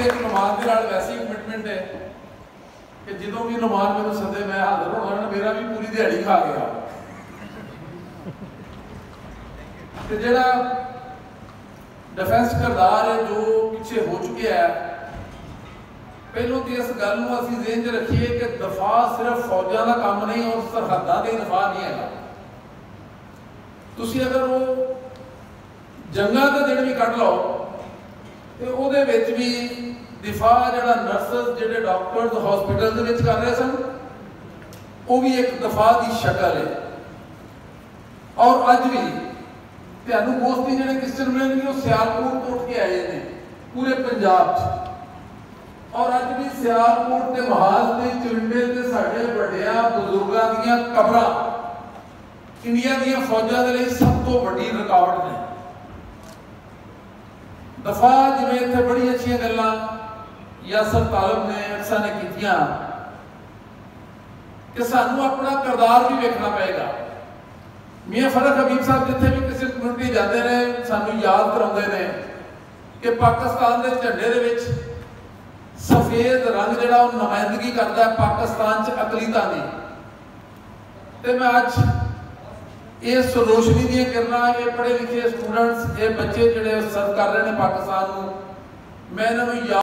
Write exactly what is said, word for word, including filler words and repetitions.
एक नुमान के नाल वैसी कमिटमेंट है कि जो भी नुमान मैंने सदे मैं हाजिर होना, मेरा भी पूरी दिहाड़ी खा गया। तो जिहड़ा डिफेंस करदार है जो पिछे हो चुके है, पहलों तो इस गल को असीं ज़हन च रखिए कि दफा सिर्फ फौजां का काम नहीं और सरहदां का दफा नहीं है। तुसीं अगर वो जंगां का दिन भी कढ़ लो तो उहदे विच भी दिफा जिहड़ा नर्सिस जिहड़े डॉक्टर्स हॉस्पिटल दे विच कर रहे सन, वो भी एक दफा की शक्ल है। और अज भी तुहानूं मोस्टली जिहड़े क्रिश्चन मिलणगे वो सियालकोट तो उठ के आए हैं पूरे पंजाब च, और अज भी सियालकोट के महाज के चुरिंडे के साडे वड्डियां बुजुर्गां दीयां कबरां इंडिया दीयां फौजां दे लई सब तो वड्डी रुकावट ने। दफा जिवें इत्थे बड़ी अच्छी गल्लां यासर तालब ने अक्सर ने कीतियां कि सानू अपना किरदार भी वेखना पेगा। मियां फरक हबीब साहब जिथे भी किसी कम्यूनिटी जाते रहे सानू याद कराउंदे ने कि पाकिस्तान के झंडे दे विच सफेद रंग जिहड़ा वो नुमाइंदगी करता है पाकिस्तान च अकलीतां दी। ते मैं अज इस रोशनी दी किरणा ये पढ़े लिखे स्टूडेंट्स ये बच्चे जिहड़े सर्व कर रहे हैं पाकिस्तान नूं, मैं इन्हां नूं